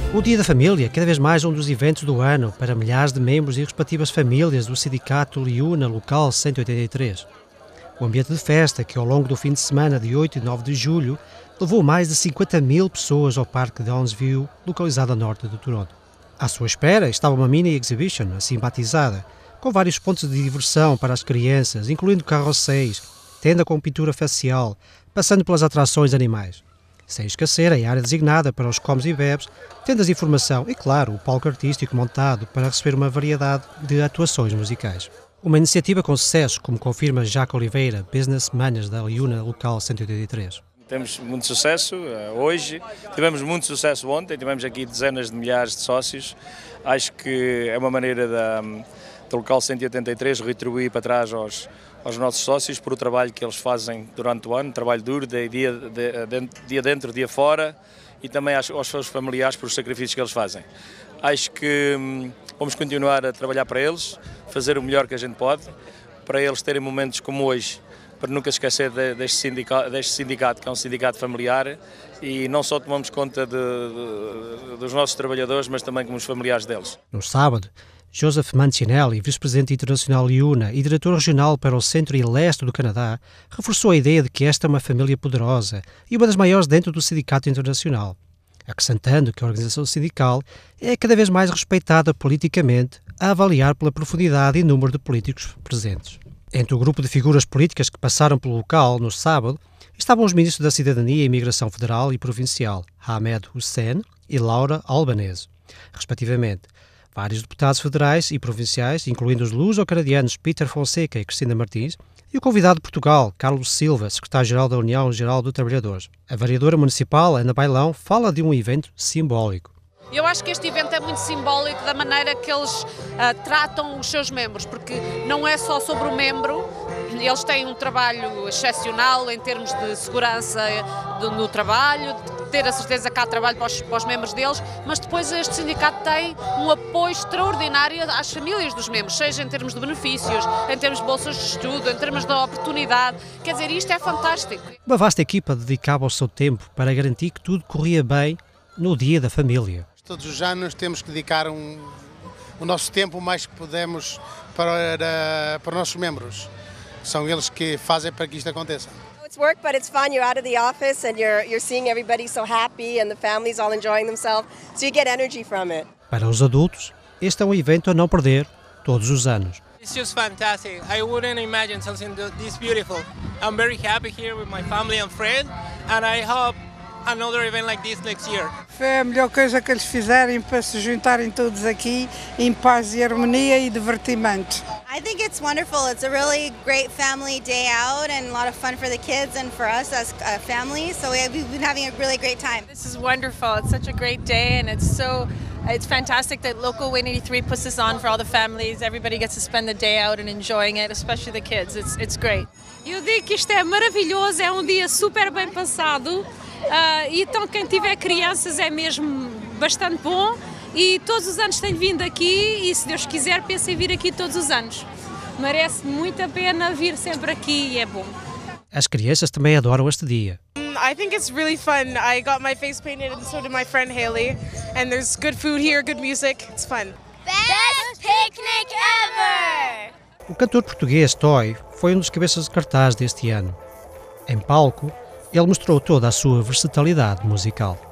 O Dia da Família é cada vez mais um dos eventos do ano para milhares de membros e respectivas famílias do sindicato Liuna Local 183. O ambiente de festa, que ao longo do fim de semana de 8 e 9 de julho, levou mais de 50 mil pessoas ao Parque Downsview, localizado a norte de Toronto. À sua espera estava uma mini exhibition, assim batizada, com vários pontos de diversão para as crianças, incluindo carrosséis, tenda com pintura facial, passando pelas atrações animais. Sem esquecer a área designada para os comes e bebes, tendas de informação e, claro, o palco artístico montado para receber uma variedade de atuações musicais. Uma iniciativa com sucesso, como confirma Jacques Oliveira, Business Manager da Liuna Local 183. Temos muito sucesso hoje, tivemos muito sucesso ontem, tivemos aqui dezenas de milhares de sócios. Acho que é uma maneira da Local 183 retribuir para trás aos nossos sócios por o trabalho que eles fazem durante o ano, trabalho duro, dia dentro, dia fora, e também aos seus familiares por os sacrifícios que eles fazem. Acho que vamos continuar a trabalhar para eles, fazer o melhor que a gente pode, para eles terem momentos como hoje, para nunca esquecer deste sindicato, que é um sindicato familiar, e não só tomamos conta dos nossos trabalhadores, mas também como os familiares deles. No sábado, Joseph Mancinelli, vice-presidente internacional Liuna e diretor regional para o centro e leste do Canadá, reforçou a ideia de que esta é uma família poderosa e uma das maiores dentro do sindicato internacional, acrescentando que a organização sindical é cada vez mais respeitada politicamente, a avaliar pela profundidade e número de políticos presentes. Entre o grupo de figuras políticas que passaram pelo local no sábado estavam os ministros da Cidadania e Imigração Federal e Provincial, Ahmed Hussein e Laura Albanese, respectivamente. Vários deputados federais e provinciais, incluindo os luso-canadianos Peter Fonseca e Cristina Martins, e o convidado de Portugal, Carlos Silva, secretário-geral da União Geral dos Trabalhadores. A vereadora municipal, Ana Bailão, fala de um evento simbólico. Eu acho que este evento é muito simbólico da maneira que eles tratam os seus membros, porque não é só sobre o membro, eles têm um trabalho excepcional em termos de segurança no trabalho, de ter a certeza que há trabalho para os membros deles, mas depois este sindicato tem um apoio extraordinário às famílias dos membros, seja em termos de benefícios, em termos de bolsas de estudo, em termos de oportunidade. Quer dizer, isto é fantástico. Uma vasta equipa dedicava o seu tempo para garantir que tudo corria bem no Dia da Família. Todos os anos temos que dedicar o nosso tempo o mais que podemos para os nossos membros. São eles que fazem para que isto aconteça. It's work, but it's fun. You're out of the office and you're seeing everybody so happy and the families all enjoying themselves, so you get energy from it. Para os adultos, este é um evento a não perder todos os anos. It's just fantastic. I wouldn't imagine something this beautiful. I'm very happy here with my family and friends, and I hope another event like this next year. Foi a melhor coisa que eles fizerem para se juntarem todos aqui em paz e harmonia e divertimento. I think it's wonderful. It's a really great family day out and a lot of fun for the kids and for us as a family. So we've been having a really great time. This is wonderful. It's such a great day and it's fantastic that Local 183 puts this on for all the families. Everybody gets to spend the day out and enjoying it, especially the kids. It's great. Eu digo que isto é maravilhoso, é um dia super bem passado. Então quem tiver crianças é mesmo bastante bom e todos os anos tenho vindo aqui e se Deus quiser penso em vir aqui todos os anos. Merece muito a pena vir sempre aqui e é bom. As crianças também adoram este dia. I think it's really fun. I got my face painted and so did my friend Haley. And there's good food here, good music. It's fun. Best picnic ever! O cantor português Toy foi um dos cabeças de cartaz deste ano. Em palco, ele mostrou toda a sua versatilidade musical.